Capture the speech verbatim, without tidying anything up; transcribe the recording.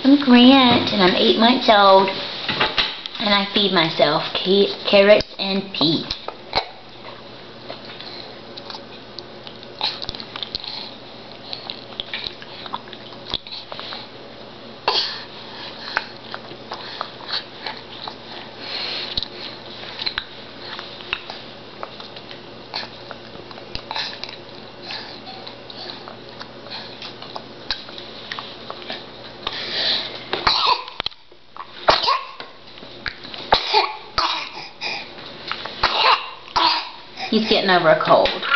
I'm Grant, and I'm eight months old, and I feed myself ca carrots and peas. He's getting over a cold.